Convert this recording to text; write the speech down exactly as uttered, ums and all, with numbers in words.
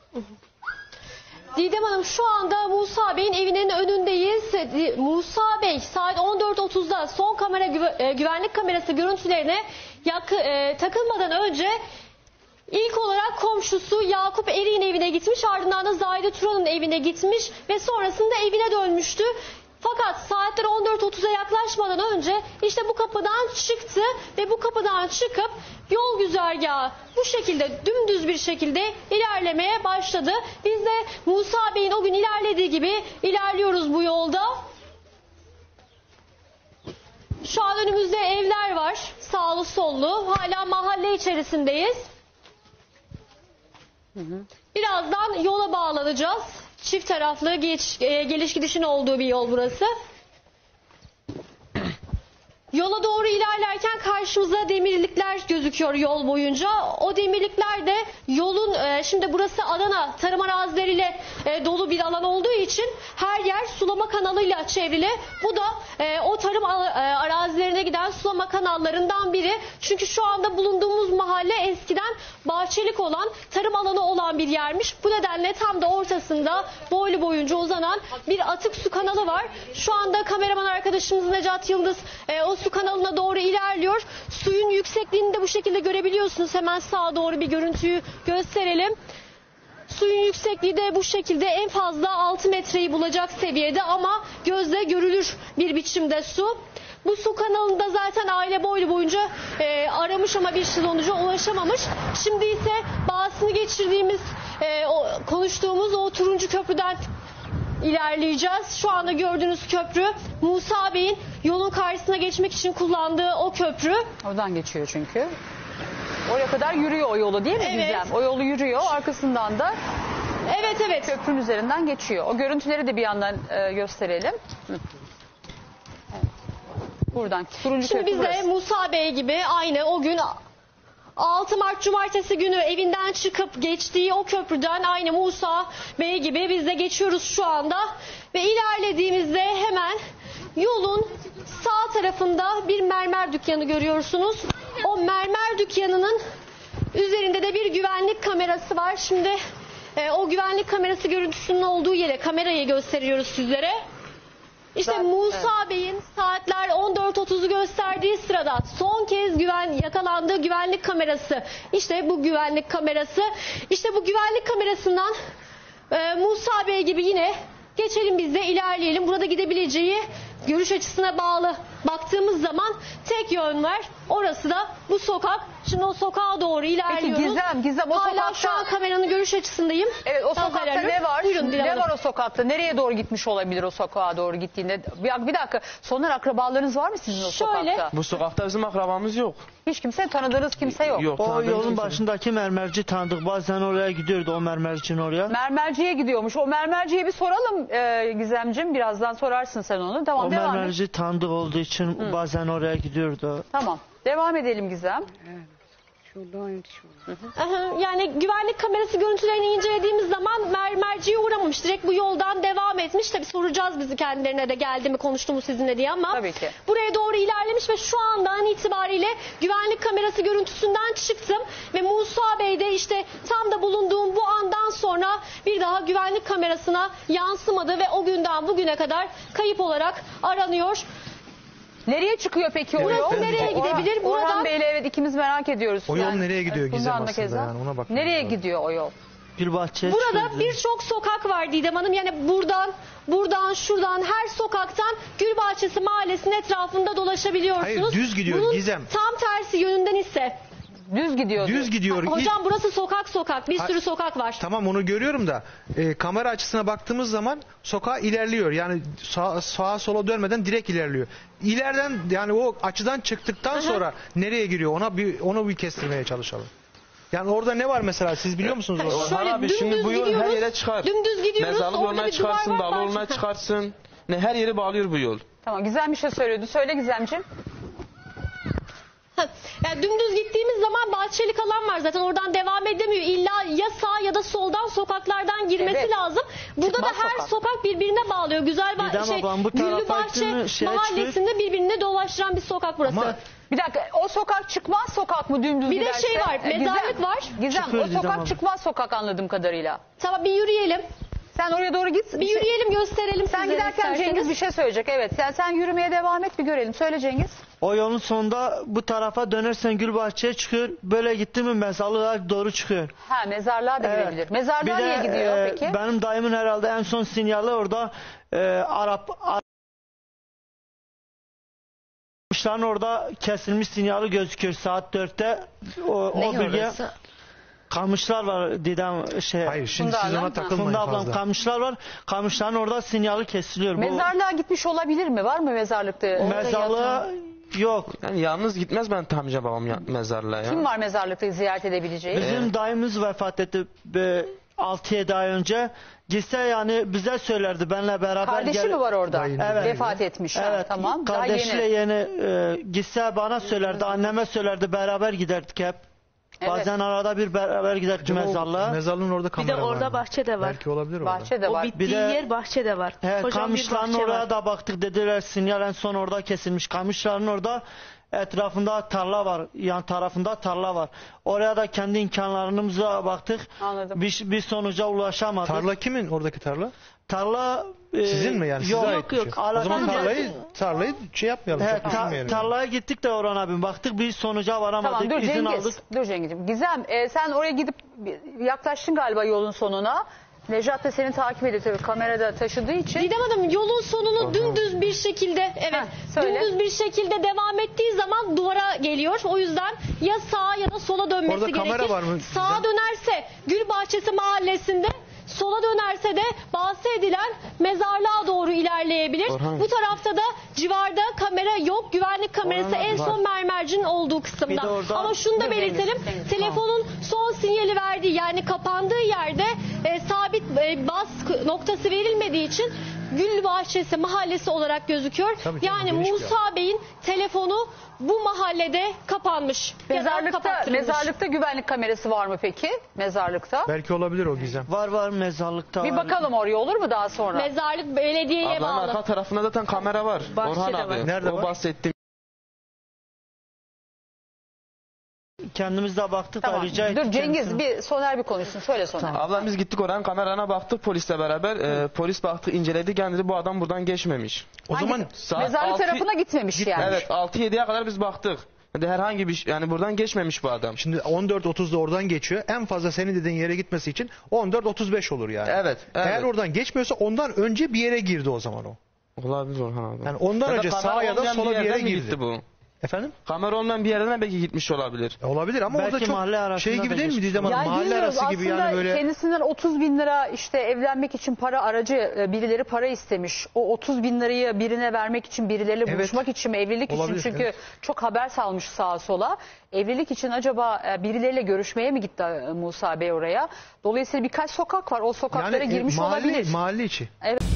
Didem Hanım, şu anda Musa Bey'in evinin önündeyiz. Musa Bey saat on dört otuzda son kamera güve, güvenlik kamerası görüntülerine yak, e, takılmadan önce ilk olarak komşusu Yakup Erik'in evine gitmiş, ardından da Zahide Turan'ın evine gitmiş ve sonrasında evine dönmüştü. Fakat saatler on dört otuza yaklaşmadan önce işte bu kapıdan çıktı ve bu kapıdan çıkıp yol güzergahı bu şekilde dümdüz bir şekilde ilerlemeye başladı. Biz de Musa Bey'in o gün ilerlediği gibi ilerliyoruz bu yolda. Şu an önümüzde evler var, sağlı sollu, hala mahalle içerisindeyiz. Hı hı. Birazdan yola bağlanacağız. Çift taraflı geç, e, geliş gidişin olduğu bir yol burası. Yola doğru ilerlerken karşımıza demirlikler gözüküyor yol boyunca. O demirlikler de yolun, e, şimdi burası Adana tarım arazileriyle e, dolu bir alan olduğu için her yer sulama kanalıyla çevrili. Bu da e, o tarım e, arazilerine giden sulama kanallarından biri. Çünkü şu anda bulunduğumuz mahalle eskiden bahçelik olan, tarım alanı olan bir yermiş. Bu nedenle tam da ortasında boylu boyunca uzanan bir atık su kanalı var. Şu anda kameraman arkadaşımız Necat Yıldız e, o su kanalına doğru ilerliyor. Suyun yüksekliğini de bu şekilde görebiliyorsunuz. Hemen sağa doğru bir görüntüyü gösterelim. Suyun yüksekliği de bu şekilde en fazla altı metreyi bulacak seviyede ama gözle görülür bir biçimde su. Bu su kanalında zaten aile boylu boyunca e, aramış ama bir sonuca ulaşamamış. Şimdi ise bahsini geçirdiğimiz, e, o, konuştuğumuz o turuncu köprüden ilerleyeceğiz. Şu anda gördüğünüz köprü Musa Bey'in yolun karşısına geçmek için kullandığı o köprü. Oradan geçiyor çünkü. Oraya kadar yürüyor o yolu, değil mi Evet. Gizem? O yolu yürüyor, arkasından da evet evet köprünün üzerinden geçiyor. O görüntüleri de bir yandan e, gösterelim. Hı. Evet. Buradan turuncu Şimdi köprü biz de burası. Musa Bey gibi aynı o gün altı Mart Cumartesi günü evinden çıkıp geçtiği o köprüden aynı Musa Bey gibi biz de geçiyoruz şu anda. Ve ilerlediğimizde hemen yolun sağ tarafında bir mermer dükkanı görüyorsunuz. O mermer dükkanının üzerinde de bir güvenlik kamerası var. Şimdi e, o güvenlik kamerası görüntüsünün olduğu yere kamerayı gösteriyoruz sizlere. İşte Zaten, Musa evet. Bey'in saatler on dört otuzu gösterdiği sırada son kez güven yakalandığı güvenlik kamerası. İşte bu güvenlik kamerası. İşte bu güvenlik kamerasından e, Musa Bey gibi yine geçelim, biz de ilerleyelim. Burada gidebileceği görüş açısına bağlı baktığımız zaman tek yön var. Orası da bu sokak. Şimdi o sokağa doğru ilerliyoruz. Peki Gizem, Gizem o Hala sokakta... şu an kameranın görüş açısındayım. Evet, o sokakta Haberler. ne var? Buyurun, ne var o sokakta? Nereye doğru gitmiş olabilir o sokağa doğru gittiğinde? Bir, bir dakika, Soner, akrabalarınız var mı sizin o Şöyle, sokakta? Bu sokakta bizim akrabamız yok. Hiç kimse, tanıdığınız kimse yok. Yok. O tanıdığımız yolun kimse. başındaki mermerci tanıdık. Bazen oraya gidiyordu, o mermercinin oraya. Mermerciye gidiyormuş. O mermerciye bir soralım e, Gizemciğim. Birazdan sorarsın sen onu. Tamam, O devam et. mermerci tanıdık olduğu için Hı. bazen oraya gidiyordu. Tamam. Devam edelim Gizem. yani güvenlik kamerası görüntülerini incelediğimiz zaman mermerciye uğramamış. Direkt bu yoldan devam etmiş. Tabii soracağız bizi kendilerine de, geldi mi, konuştu mu sizinle diye, ama Tabii ki. buraya doğru ilerlemiş ve şu andan itibariyle güvenlik kamerası görüntüsünden çıktım ve Musa Bey de işte tam da bulunduğum bu andan sonra bir daha güvenlik kamerasına yansımadı ve o günden bugüne kadar kayıp olarak aranıyor. Nereye çıkıyor peki o Burası yol? nereye gidebilir? Orhan, Orhan Buradan- Bey'le evet ikimiz merak ediyoruz. O yol nereye gidiyor evet, Gizem bundan da aslında keza. yani, ona bakmamız Nereye lazım. gidiyor o yol? Bir bahçeye Burada çıkıyordu. birçok sokak var Didem Hanım. Yani buradan, buradan, şuradan, her sokaktan Gülbahçesi Mahallesi'nin etrafında dolaşabiliyorsunuz. Hayır, düz gidiyor Bunun Gizem. tam tersi yönünden ise. Düz gidiyor. Düz gidiyor. Hocam burası sokak sokak. Bir Ha- sürü sokak var. Tamam, onu görüyorum da e, kamera açısına baktığımız zaman sokağa ilerliyor. Yani sağ, sağa sola dönmeden direkt ilerliyor. İleriden, yani o açıdan çıktıktan sonra nereye giriyor, ona bir onu bir kestirmeye çalışalım. Yani orada ne var mesela, siz biliyor musunuz? Ha, orada? şöyle Orhan abi, dümdüz şimdi bu yol her gidiyoruz, yere çıkar. dümdüz gidiyoruz, Mezarlık orada yoluna bir duvar çıkarsın, var, dağlı var. yoluna çıkarsın. Ne, her yeri bağlıyor bu yol. Tamam, Gizem bir şey söylüyordu. Söyle Gizemciğim. Yani dümdüz gittiğimiz zaman bahçelik alan var zaten, oradan devam edemiyor. İlla ya sağ ya da soldan sokaklardan girmesi Evet. lazım. Burada Çıkmaz da her sokak. sokak birbirine bağlıyor. Güzel Didem şey, ablam, bu tarafa Güllübahçe gittin mi şeye Mahallesi'nde birbirini dolaştıran bir sokak burası. Ama Bir dakika, o sokak çıkmaz sokak mı dümdüz Bir de giderse? şey var, E, mezarlık Gizem, var. Gizem Çıkıyor o Gizem sokak abla. çıkmaz sokak anladığım kadarıyla. Tamam, bir yürüyelim. Sen oraya doğru git. Bir yürüyelim, gösterelim Sen sizlere giderken isterseniz. Cengiz bir şey söyleyecek. Evet, sen sen yürümeye devam et, bir görelim. Söyle Cengiz. O yolun sonunda bu tarafa dönersen Gülbahçe'ye çıkıyor. Böyle gitti mi mezarlığa doğru çıkıyor. Ha, mezarlığa da Evet. gidebilir. Mezarlığa Bir de, niye gidiyor e, peki? Benim dayımın herhalde en son sinyali orada e, Arap Aramışların orada kesilmiş sinyali gözüküyor saat dörtte. O, o bölge kamışlar var Didem şey. Hayır şimdi Funda siz ablam, ona ha. takılmayın Funda ablam fazla. kamışlar var. Kamışların orada sinyali kesiliyor. Bu Mezarlığa gitmiş olabilir mi? Var mı mezarlıkta? Orada mezarlığa yatan? yok. Yani yalnız gitmez ben amca babam ya, mezarlığa ya. Kim var mezarlıkta ziyaret edebileceği? Bizim dayımız vefat etti altı yedi ay önce. Gitse yani bize söylerdi benle beraber. Kardeşi gel- mi var orada? Dayı. Evet. Vefat etmiş. Ha, Evet. tamam. Daha Kardeşiyle yeni. yeni, e, gitse bana söylerdi, anneme söylerdi, beraber giderdik hep. Evet. Bazen arada bir beraber giderdik Acaba o mezarlığa. Mezarlığın orada Bir kamera de var orada mı? bahçe de var. Belki olabilir orada. Bahçe de O var. bittiği Bir de- yer bahçe de var. He, Kocaman bir Kamışların bahçe oraya var. da baktık dediler sinyal en son orada kesilmiş. Kamışların orada etrafında tarla var. Yan tarafında tarla var. Oraya da kendi imkanlarımıza baktık. Anladım. Bir, bir sonuca ulaşamadık. Tarla kimin oradaki tarla? Tarla e, Sizin mi yani? Size Yok ait yok bir şey. yok. O zaman Alakalı- tarlayı, tarlayı şey yapmayalım. He, çok ta- düşünmeyelim. yani. tarlaya gittik de Orhan abim baktık bir sonuca varamadık. Tamam, dur izin Cengiz. aldık. Dur Cengiz'im. Gizem, e, sen oraya gidip yaklaştın galiba yolun sonuna. Nejat da seni takip ediyor tabii, kamerada taşıdığı için. Didem Hanım, yolun sonunu dümdüz bir şekilde, evet, Heh, söyle. dümdüz bir şekilde devam ettiği zaman duvara geliyor. O yüzden ya sağa ya da sola dönmesi Orada gerekir. kamera var mı? Sağa Gizem? dönerse Gülbahçesi mahallesinde, sola dönerse de bahsedilen mezarlığa doğru ilerleyebilir. Orhan. Bu tarafta da civarda kamera yok. Güvenlik kamerası Orhan en var. son mermercinin olduğu Bir kısımda. de orada- Ama şunu da Dur belirtelim. Cengiz, Cengiz, Telefonun son sinyali verdiği, yani kapandığı yerde e, sabit e, bas noktası verilmediği için Gülbahçesi mahallesi olarak gözüküyor. Tabii canım, yani geniş bir Musa Bey'in telefonu bu mahallede kapanmış. Ya da Mezarlıkta, kapattırılmış. mezarlıkta güvenlik kamerası var mı peki? Mezarlıkta. Belki olabilir o Gizem. Var var mezarlıkta Bir var. bakalım oraya, olur mu daha sonra? Mezarlık belediyeye Ablanın bağlı. arka tarafında zaten kamera var. Bahçede Orhan var. abi. Nerede o var? bahsettiğim. Kendimiz de baktık Tamam. rica ettik. Dur Cengiz, kendisine. bir Soner bir konuşsun. Söyle Soner. Ablam biz gittik oranın kamerana baktık polisle beraber. Ee, polis baktı inceledi kendisi bu adam buradan geçmemiş. O Hangi- zaman Saat Mezarlık altı- tarafına gitmemiş yani. Evet altı yediye kadar biz baktık. Yani herhangi bir şey- yani buradan geçmemiş bu adam. şimdi on dört otuzda oradan geçiyor. En fazla senin dediğin yere gitmesi için on dört otuz beş olur yani. Evet, evet. Eğer oradan geçmiyorsa ondan önce bir yere girdi o zaman o. Olabilir Orhan abi. Yani ondan Ya da önce kamera sağa ya da olmayan sola bir yerden yere mi girdi. gitti bu? Efendim? Kamera olmayan bir yerden belki gitmiş olabilir. E, olabilir ama Belki orada mahalle çok arasında şey gibi da değil mi geçmiş Didem Hanım? Yani Mahalle bilmiyoruz, arası gibi aslında yani böyle. kendisinden otuz bin lira işte evlenmek için para aracı e, birileri para istemiş. O otuz bin lirayı birine vermek için, birileriyle Evet. buluşmak için mi, evlilik Olabilir, için, çünkü evet. çok haber salmış sağa sola. Evlilik için acaba e, birileriyle görüşmeye mi gitti e, Musa Bey oraya? Dolayısıyla birkaç sokak var, o sokaklara Yani e, girmiş mahalle, olabilir. mahalle içi. Evet.